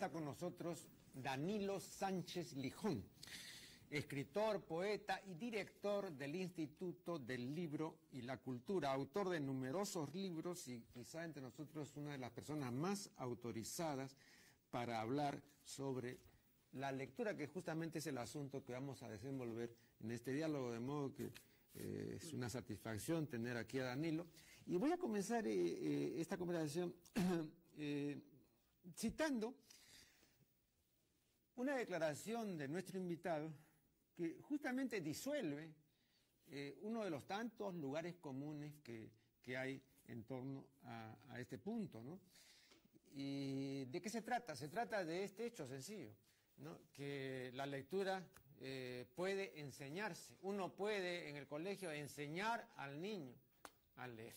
está con nosotros Danilo Sánchez Lijón, escritor, poeta y director del Instituto del Libro y la Cultura, autor de numerosos libros y quizá entre nosotros una de las personas más autorizadas para hablar sobre la lectura, que justamente es el asunto que vamos a desenvolver en este diálogo, de modo que es una satisfacción tener aquí a Danilo. Y voy a comenzar esta conversación citando una declaración de nuestro invitado que justamente disuelve uno de los tantos lugares comunes que hay en torno a este punto, ¿no? ¿Y de qué se trata? Se trata de este hecho sencillo, ¿no? Que la lectura puede enseñarse. Uno puede en el colegio enseñar al niño a leer.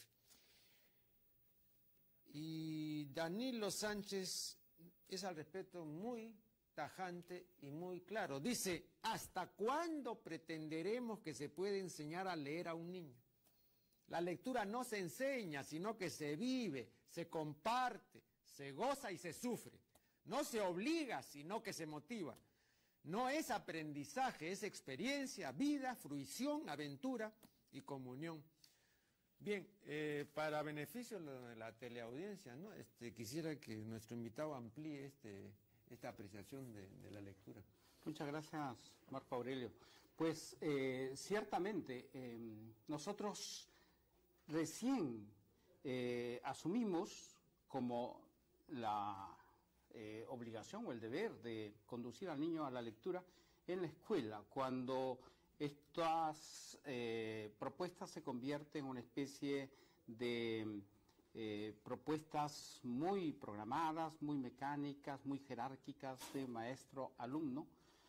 Y Danilo Sánchez es al respecto muy tajante y muy claro. Dice, ¿hasta cuándo pretenderemos que se puede enseñar a leer a un niño? La lectura no se enseña, sino que se vive, se comparte, se goza y se sufre. No se obliga, sino que se motiva. No es aprendizaje, es experiencia, vida, fruición, aventura y comunión. Bien, para beneficio de la teleaudiencia, ¿no? Quisiera que nuestro invitado amplíe esta apreciación de la lectura. Muchas gracias, Marco Aurelio. Pues ciertamente nosotros recién asumimos como la obligación o el deber de conducir al niño a la lectura en la escuela, cuando estas propuestas se convierten en una especie de propuestas muy programadas, muy mecánicas, muy jerárquicas de maestro-alumno,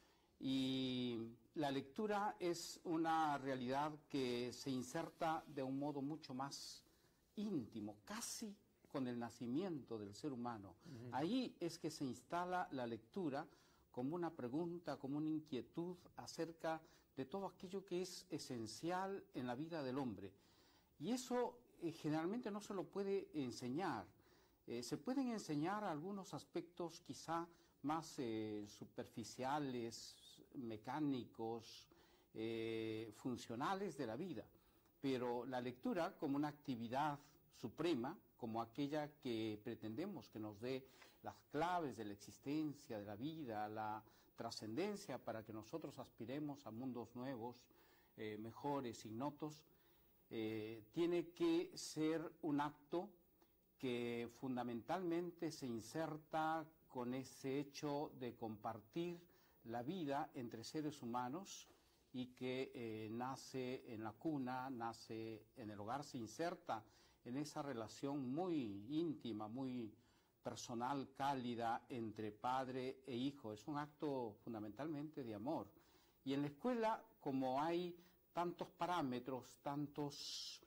y la lectura es una realidad que se inserta de un modo mucho más íntimo, casi con el nacimiento del ser humano. Ahí es que se instala la lectura como una pregunta, como una inquietud acerca de todo aquello que es esencial en la vida del hombre. Y eso generalmente no se lo puede enseñar. Se pueden enseñar algunos aspectos quizá más superficiales, mecánicos, funcionales de la vida. Pero la lectura como una actividad suprema, como aquella que pretendemos que nos dé las claves de la existencia, de la vida, la trascendencia para que nosotros aspiremos a mundos nuevos, mejores, ignotos, tiene que ser un acto que fundamentalmente se inserta con ese hecho de compartir la vida entre seres humanos y que nace en la cuna, nace en el hogar, se inserta en esa relación muy íntima, muy personal, cálida entre padre e hijo. Es un acto fundamentalmente de amor. Y en la escuela, como hay tantos parámetros, tantos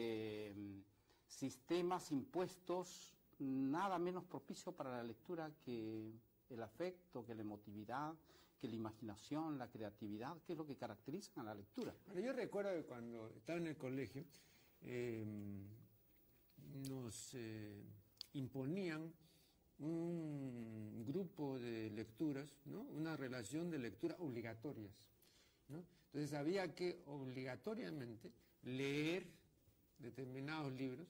sistemas impuestos, nada menos propicio para la lectura que el afecto, que la emotividad, que la imaginación, la creatividad, que es lo que caracteriza a la lectura. Bueno, yo recuerdo que cuando estaba en el colegio, nos imponían un grupo de lecturas, ¿no? Una relación de lecturas obligatorias, ¿no? Entonces había que obligatoriamente leer determinados libros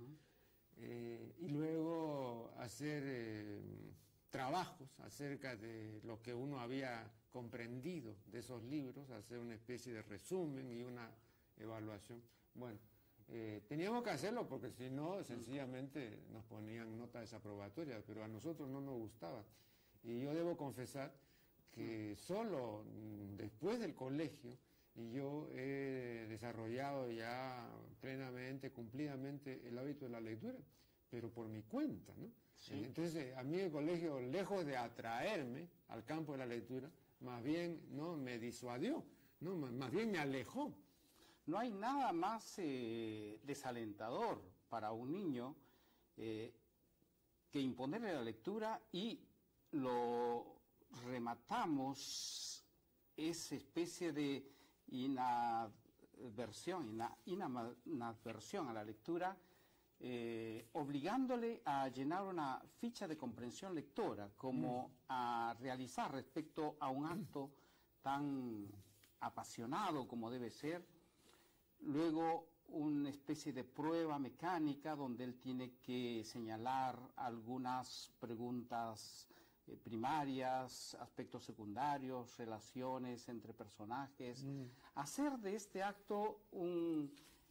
y luego hacer trabajos acerca de lo que uno había comprendido de esos libros, hacer una especie de resumen y una evaluación. Bueno, teníamos que hacerlo porque si no, sencillamente nos ponían nota desaprobatoria, pero a nosotros no nos gustaba. Y yo debo confesar que solo después del colegio yo he desarrollado ya plenamente, cumplidamente el hábito de la lectura, pero por mi cuenta, ¿no? Sí. Entonces, a mí el colegio, lejos de atraerme al campo de la lectura, más bien no me disuadió, no, más bien me alejó. No hay nada más desalentador para un niño que imponerle la lectura, y lo rematamos esa especie de inadversión a la lectura obligándole a llenar una ficha de comprensión lectora, como a realizar respecto a un acto tan apasionado como debe ser. Luego una especie de prueba mecánica donde él tiene que señalar algunas preguntas primarias, aspectos secundarios, relaciones entre personajes, hacer de este acto un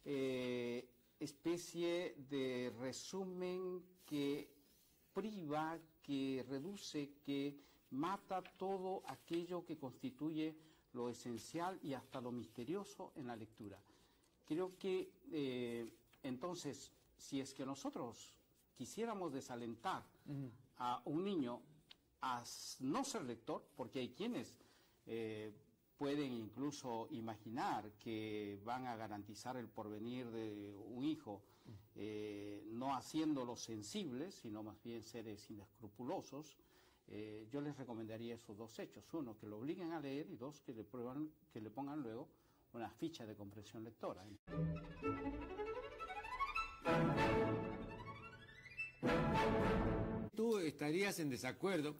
especie de resumen que priva, que reduce, que mata todo aquello que constituye lo esencial y hasta lo misterioso en la lectura. Creo que entonces, si es que nosotros quisiéramos desalentar a un niño a no ser lector, porque hay quienes pueden incluso imaginar que van a garantizar el porvenir de un hijo, no haciéndolos sensibles, sino más bien seres inescrupulosos, yo les recomendaría esos dos hechos. Uno, que lo obliguen a leer, y dos, que le pongan luego una ficha de comprensión lectora. ¿Tú estarías en desacuerdo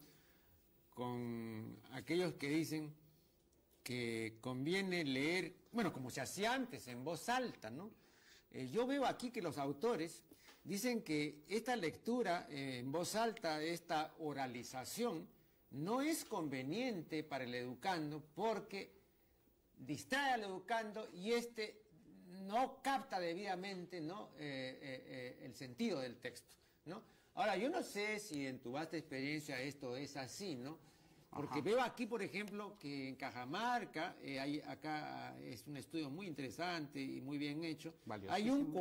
con aquellos que dicen que conviene leer, bueno, como se hacía antes, en voz alta, ¿no? Yo veo aquí que los autores dicen que esta lectura en voz alta, esta oralización, no es conveniente para el educando porque distrae al educando y no capta debidamente, ¿no? El sentido del texto, ¿no? Ahora, yo no sé si en tu vasta experiencia esto es así, ¿no? Porque veo aquí, por ejemplo, que en Cajamarca, acá es un estudio muy interesante y muy bien hecho, hay un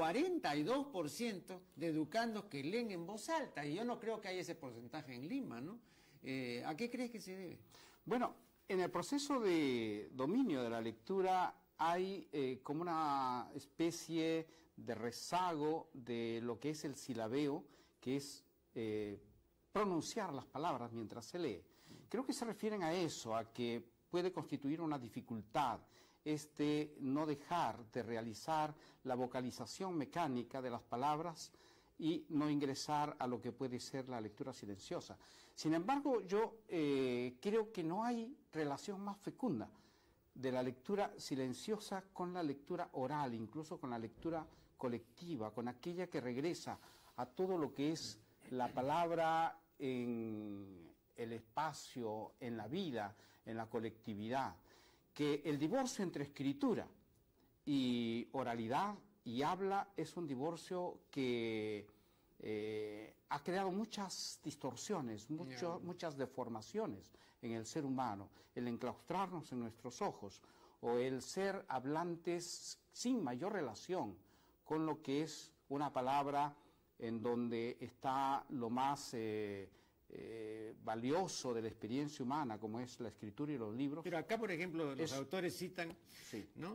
42% de educandos que leen en voz alta, y yo no creo que haya ese porcentaje en Lima, ¿no? ¿A qué crees que se debe? Bueno, en el proceso de dominio de la lectura hay como una especie de rezago de lo que es el silabeo, que es pronunciar las palabras mientras se lee. Creo que se refieren a eso, a que puede constituir una dificultad no dejar de realizar la vocalización mecánica de las palabras y no ingresar a lo que puede ser la lectura silenciosa. Sin embargo, yo creo que no hay relación más fecunda de la lectura silenciosa con la lectura oral, incluso con la lectura colectiva, con aquella que regresa a todo lo que es la palabra en el espacio, en la vida, en la colectividad. Que el divorcio entre escritura y oralidad y habla es un divorcio que ha creado muchas distorsiones, muchas deformaciones en el ser humano, el enclaustrarnos en nuestros ojos o el ser hablantes sin mayor relación con lo que es una palabra en donde está lo más valioso de la experiencia humana, como es la escritura y los libros. Pero acá, por ejemplo, los autores citan, sí, ¿no?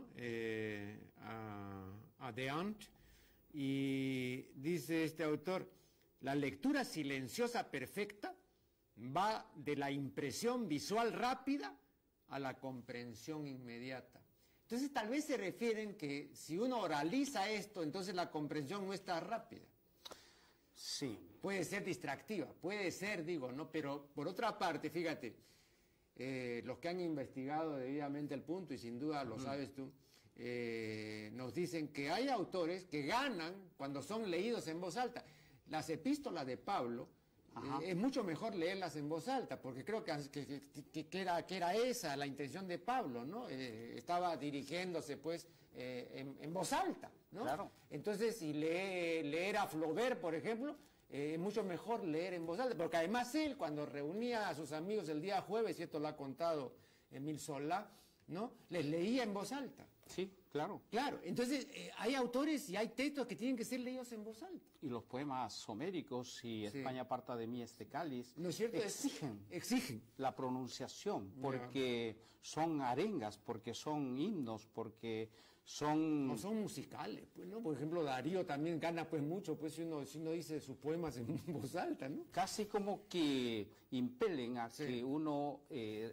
A De Ant, y dice este autor: la lectura silenciosa perfecta va de la impresión visual rápida a la comprensión inmediata. Entonces tal vez se refieren que si uno oraliza esto, entonces la comprensión no está rápida. Sí. Puede ser distractiva, puede ser, digo, ¿no? Pero por otra parte, fíjate, los que han investigado debidamente el punto, y sin duda lo sabes tú, nos dicen que hay autores que ganan cuando son leídos en voz alta. Las epístolas de Pablo, es mucho mejor leerlas en voz alta, porque creo que era esa la intención de Pablo, ¿no? Estaba dirigiéndose, pues, en voz alta, ¿no? Claro. Entonces, si leer a Flaubert, por ejemplo, es mucho mejor leer en voz alta, porque además él, cuando reunía a sus amigos el día jueves, y esto lo ha contado Émile Zola, ¿no? Les leía en voz alta. Sí, claro. Claro, entonces hay autores y hay textos que tienen que ser leídos en voz alta. Y los poemas homéricos, si España aparta de mí este cáliz, ¿no es cierto? Exigen la pronunciación, porque son arengas, porque son himnos, porque son... No son musicales, pues, ¿no? Por ejemplo, Darío también gana, pues, mucho, pues, si uno dice sus poemas en voz alta, ¿no? Casi como que impelen a que uno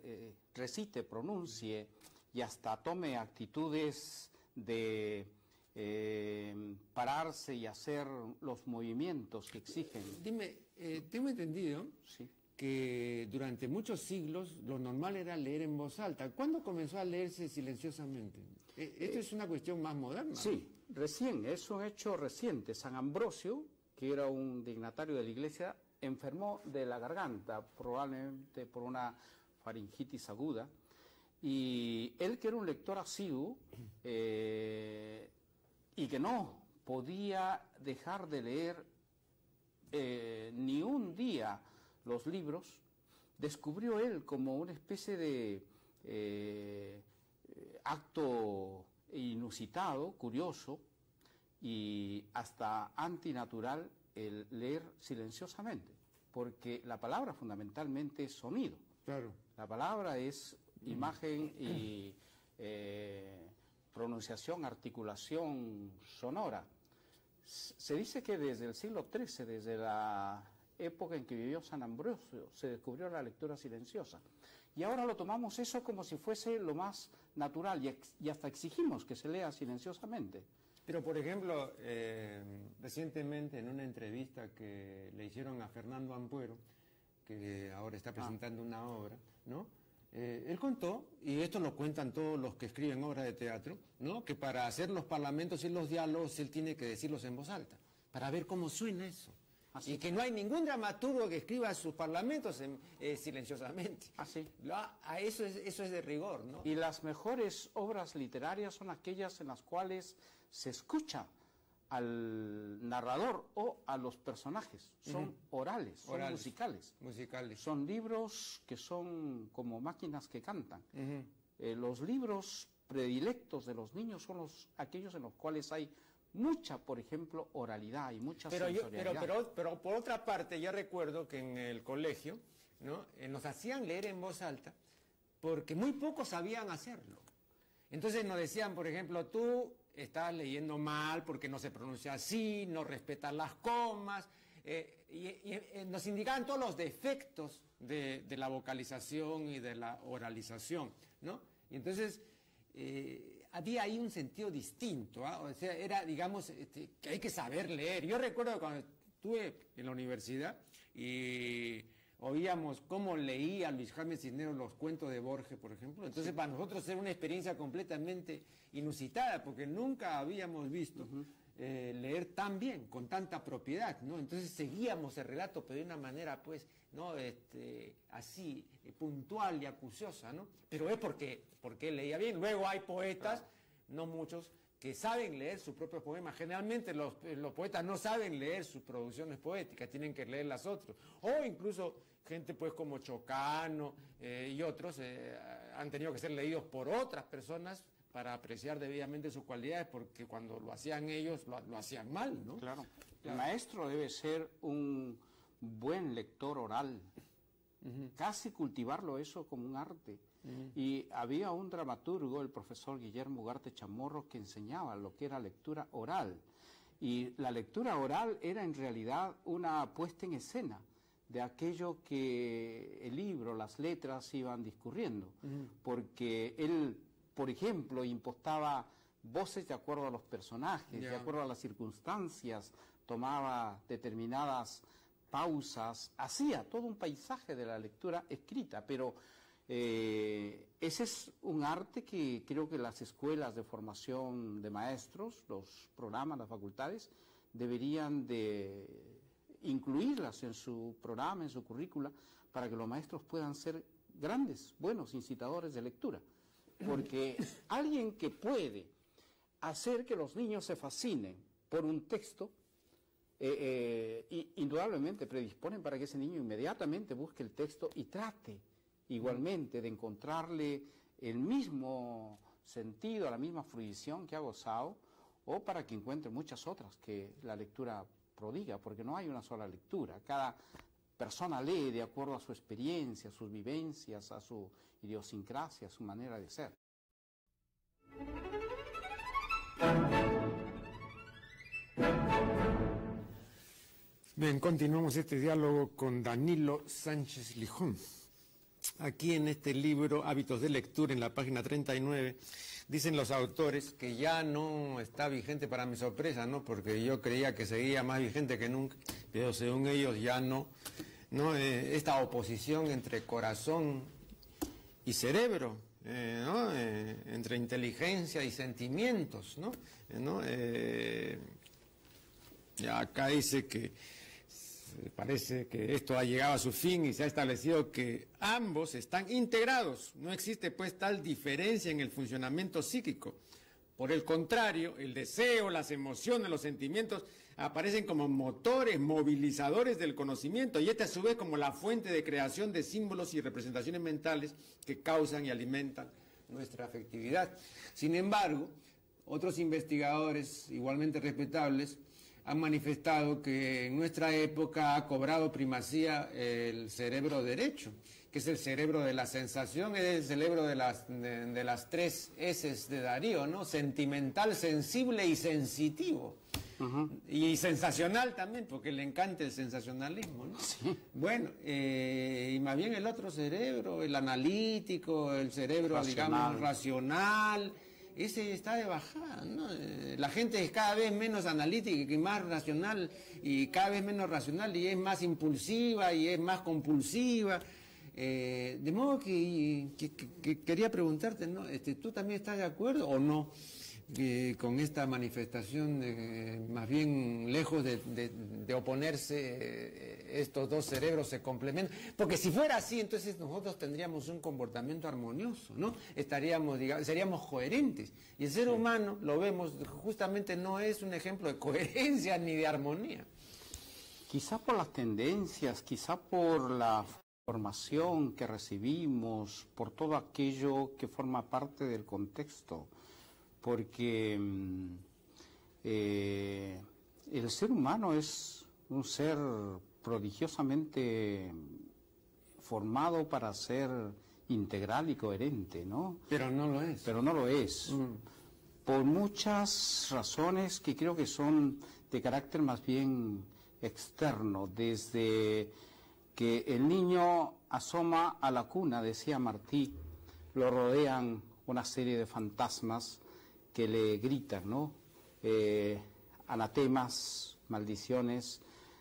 recite, pronuncie y hasta tome actitudes de pararse y hacer los movimientos que exigen. Dime, tengo entendido Sí. que durante muchos siglos lo normal era leer en voz alta. ¿Cuándo comenzó a leerse silenciosamente? Esto es una cuestión más moderna. Sí, recién, es un hecho reciente. San Ambrosio, que era un dignatario de la iglesia, enfermó de la garganta, probablemente por una faringitis aguda, y él, que era un lector asiduo, y que no podía dejar de leer ni un día los libros, descubrió él como una especie de acto inusitado, curioso y hasta antinatural el leer silenciosamente, porque la palabra fundamentalmente es sonido. Claro. La palabra es imagen y pronunciación, articulación sonora. Se dice que desde el siglo XIII, desde la época en que vivió San Ambrosio, se descubrió la lectura silenciosa. Y ahora lo tomamos eso como si fuese lo más natural y hasta exigimos que se lea silenciosamente. Pero, por ejemplo, recientemente en una entrevista que le hicieron a Fernando Ampuero, que ahora está presentando una obra, ¿no? Él contó, y esto lo cuentan todos los que escriben obras de teatro, ¿no? Que para hacer los parlamentos y los diálogos él tiene que decirlos en voz alta, para ver cómo suena eso. Así. Y que no hay ningún dramaturgo que escriba sus parlamentos silenciosamente. Así. Eso es de rigor, ¿no? Y las mejores obras literarias son aquellas en las cuales se escucha al narrador o a los personajes. Son orales, son musicales. Son libros que son como máquinas que cantan. Los libros predilectos de los niños son aquellos en los cuales hay mucha, por ejemplo, oralidad y mucha sensorialidad. Pero por otra parte, yo recuerdo que en el colegio, ¿no? Nos hacían leer en voz alta porque muy pocos sabían hacerlo. Entonces nos decían, por ejemplo, tú estás leyendo mal porque no se pronuncia así, no respetas las comas, y nos indicaban todos los defectos de la vocalización y de la oralización, ¿no? Y entonces había ahí un sentido distinto, ¿eh? O sea, era, digamos, que hay que saber leer. Yo recuerdo cuando estuve en la universidad y oíamos cómo leía Luis Jaime Cisneros los cuentos de Borges, por ejemplo. Entonces, para nosotros era una experiencia completamente inusitada, porque nunca habíamos visto leer tan bien, con tanta propiedad, ¿no? Entonces seguíamos el relato, pero de una manera, pues, ¿no? Así, puntual y acuciosa, ¿no? Pero es porque leía bien. Luego hay poetas, no muchos, que saben leer sus propios poemas. Generalmente los poetas no saben leer sus producciones poéticas, tienen que leer las otras. O incluso gente pues como Chocano y otros han tenido que ser leídos por otras personas para apreciar debidamente sus cualidades, porque cuando lo hacían ellos lo hacían mal, ¿no? Claro. El maestro debe ser un buen lector oral, casi cultivarlo eso como un arte. Y había un dramaturgo, el profesor Guillermo Ugarte Chamorro, que enseñaba lo que era lectura oral. Y la lectura oral era en realidad una puesta en escena de aquello que el libro, las letras iban discurriendo. Porque él, por ejemplo, impostaba voces de acuerdo a los personajes, de acuerdo a las circunstancias, tomaba determinadas pausas, hacía todo un paisaje de la lectura escrita, pero ese es un arte que creo que las escuelas de formación de maestros, los programas, las facultades, deberían de incluirlas en su programa, en su currícula, para que los maestros puedan ser grandes, buenos incitadores de lectura. Porque alguien que puede hacer que los niños se fascinen por un texto, indudablemente predisponen para que ese niño inmediatamente busque el texto y trate igualmente de encontrarle el mismo sentido, la misma fruición que ha gozado, o para que encuentre muchas otras que la lectura prodiga, porque no hay una sola lectura. Cada persona lee de acuerdo a su experiencia, a sus vivencias, a su idiosincrasia, a su manera de ser. Bien, continuamos este diálogo con Danilo Sánchez Lijón. aquí en este libro, Hábitos de Lectura, en la página 39, dicen los autores que ya no está vigente, para mi sorpresa, ¿no? Porque yo creía que seguía más vigente que nunca, pero según ellos ya no, ¿no? Esta oposición entre corazón y cerebro, ¿no? Entre inteligencia y sentimientos, ¿no? Ya acá dice que parece que esto ha llegado a su fin y se ha establecido que ambos están integrados. No existe pues tal diferencia en el funcionamiento psíquico. Por el contrario, el deseo, las emociones, los sentimientos aparecen como motores, movilizadores del conocimiento, y a su vez como la fuente de creación de símbolos y representaciones mentales que causan y alimentan nuestra afectividad. Sin embargo, otros investigadores igualmente respetables han manifestado que en nuestra época ha cobrado primacía el cerebro derecho, que es el cerebro de la sensación, es el cerebro de las tres S de Darío, ¿no? Sentimental, sensible y sensitivo. Y sensacional también, porque le encanta el sensacionalismo, ¿no? Sí. Bueno, y más bien el otro cerebro, el analítico, el cerebro, digamos, racional, ese está de bajada, ¿no? La gente es cada vez menos analítica y más racional, y cada vez menos racional, y es más impulsiva y es más compulsiva. De modo que quería preguntarte, ¿no? ¿Tú también estás de acuerdo o no con esta manifestación, más bien lejos de oponerse, estos dos cerebros se complementan? Porque si fuera así, entonces nosotros tendríamos un comportamiento armonioso, ¿no? Estaríamos, digamos, seríamos coherentes. Y el ser humano, lo vemos, justamente no es un ejemplo de coherencia ni de armonía. Quizá por las tendencias, quizá por la formación que recibimos, por todo aquello que forma parte del contexto. Porque el ser humano es un ser prodigiosamente formado para ser integral y coherente, ¿no? Pero no lo es. Pero no lo es. Por muchas razones que creo que son de carácter más bien externo. Desde que el niño asoma a la cuna, decía Martí, lo rodean una serie de fantasmas que le gritan, ¿no? Anatemas, maldiciones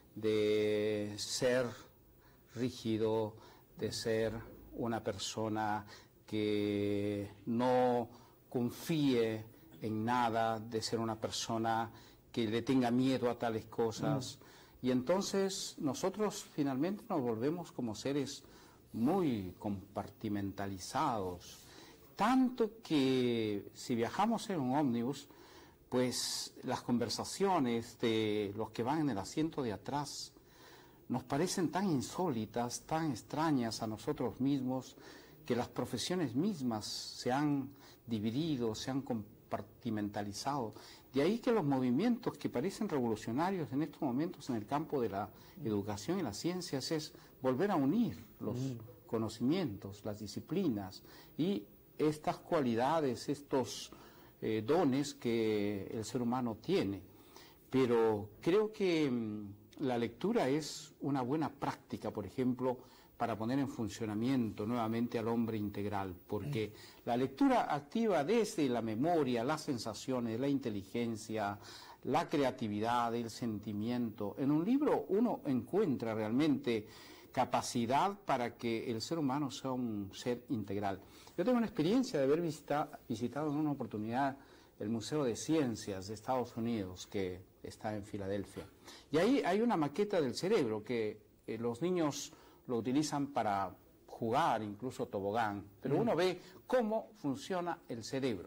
de ser rígido, de ser una persona que no confíe en nada, de ser una persona que le tenga miedo a tales cosas. Y entonces nosotros finalmente nos volvemos como seres muy compartimentalizados. Tanto que si viajamos en un ómnibus, pues las conversaciones de los que van en el asiento de atrás nos parecen tan insólitas, tan extrañas a nosotros mismos, que las profesiones mismas se han dividido, se han compartimentalizado. De ahí que los movimientos que parecen revolucionarios en estos momentos en el campo de la educación y las ciencias es volver a unir los conocimientos, las disciplinas y estas cualidades, estos dones que el ser humano tiene. Pero creo que la lectura es una buena práctica, por ejemplo, para poner en funcionamiento nuevamente al hombre integral, porque la lectura activa desde la memoria, las sensaciones, la inteligencia, la creatividad, el sentimiento. En un libro uno encuentra realmente capacidad para que el ser humano sea un ser integral. Yo tengo una experiencia de haber visitado en una oportunidad el Museo de Ciencias de Estados Unidos, que está en Filadelfia. Y ahí hay una maqueta del cerebro que los niños lo utilizan para jugar, incluso tobogán, pero uno ve cómo funciona el cerebro.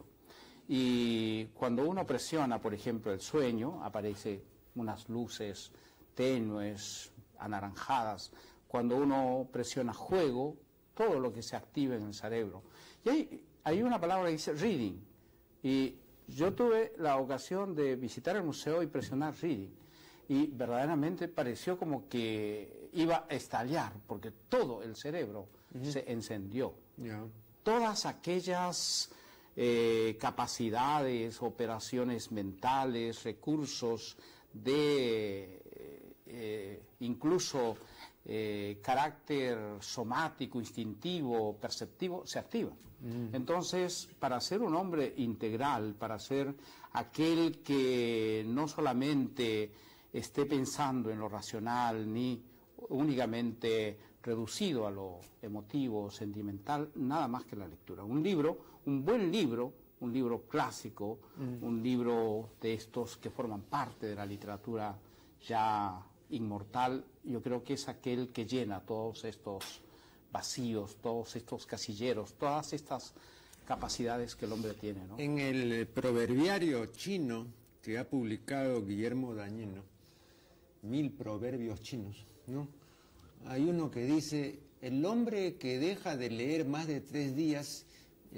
Y cuando uno presiona, por ejemplo, el sueño, aparecen unas luces tenues, anaranjadas. Cuando uno presiona juego, todo lo que se activa en el cerebro. Y hay una palabra que dice reading. Y yo tuve la ocasión de visitar el museo y presionar reading. Y verdaderamente pareció como que iba a estallar, porque todo el cerebro se encendió. Todas aquellas capacidades, operaciones mentales, recursos de incluso carácter somático, instintivo, perceptivo, se activa. Entonces, para ser un hombre integral, para ser aquel que no solamente esté pensando en lo racional ni únicamente reducido a lo emotivo, sentimental, nada más que la lectura. Un libro, un buen libro, un libro clásico, un libro de estos que forman parte de la literatura ya inmortal, yo creo que es aquel que llena todos estos vacíos, todos estos casilleros, todas estas capacidades que el hombre tiene, ¿no? En el proverbiario chino que ha publicado Guillermo Dañino, 1000 proverbios chinos, ¿no? Hay uno que dice, el hombre que deja de leer más de 3 días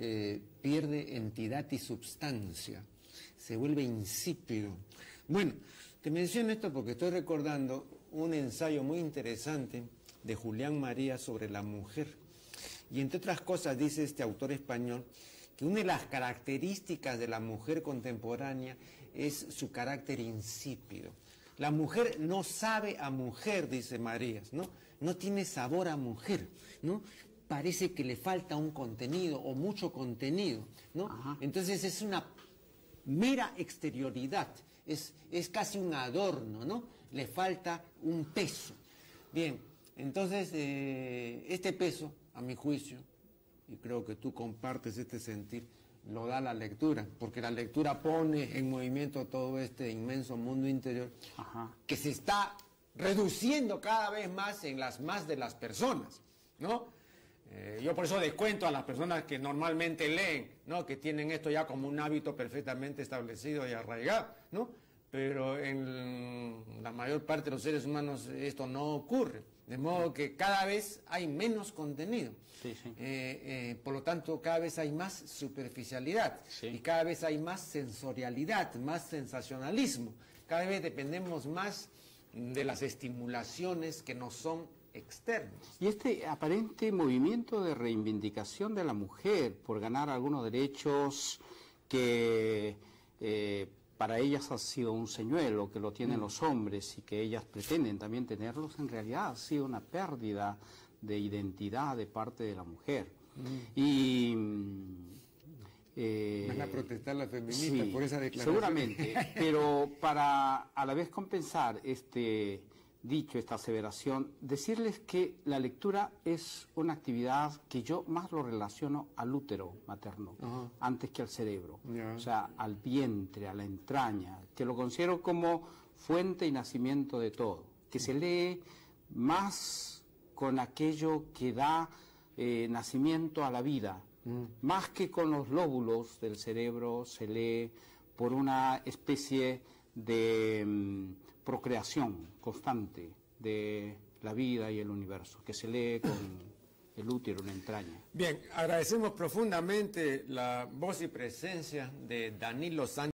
pierde entidad y substancia, se vuelve insípido. Bueno, te menciono esto porque estoy recordando un ensayo muy interesante de Julián María sobre la mujer. Y entre otras cosas dice este autor español que una de las características de la mujer contemporánea es su carácter insípido. La mujer no sabe a mujer, dice Marías, ¿no? No tiene sabor a mujer, ¿no? Parece que le falta un contenido o mucho contenido, ¿no? Ajá. Entonces es una mera exterioridad, es casi un adorno, ¿no? Le falta un peso. Bien, entonces este peso, a mi juicio, y creo que tú compartes este sentir, lo da la lectura, porque la lectura pone en movimiento todo este inmenso mundo interior. Ajá. Que se está reduciendo cada vez más en las más de las personas, ¿no? Yo por eso descuento a las personas que normalmente leen, ¿no? Que tienen esto ya como un hábito perfectamente establecido y arraigado, ¿no? Pero en la mayor parte de los seres humanos esto no ocurre, de modo que cada vez hay menos contenido. Sí, sí. Por lo tanto, cada vez hay más superficialidad, sí, y cada vez hay más sensorialidad, más sensacionalismo. Cada vez dependemos más de las estimulaciones que nos son externas. Y este aparente movimiento de reivindicación de la mujer por ganar algunos derechos que para ellas ha sido un señuelo, que lo tienen los hombres y que ellas pretenden también tenerlos, en realidad ha sido una pérdida de identidad de parte de la mujer. Y van a protestar las feministas, sí, por esa declaración. Seguramente, pero para a la vez compensar este dicho, esta aseveración, decirles que la lectura es una actividad que yo más lo relaciono al útero materno, antes que al cerebro, o sea, al vientre, a la entraña, que lo considero como fuente y nacimiento de todo, que se lee más con aquello que da nacimiento a la vida, más que con los lóbulos del cerebro, se lee por una especie de procreación constante de la vida y el universo, que se lee con el útero, la entraña. Bien, agradecemos profundamente la voz y presencia de Danilo Sánchez.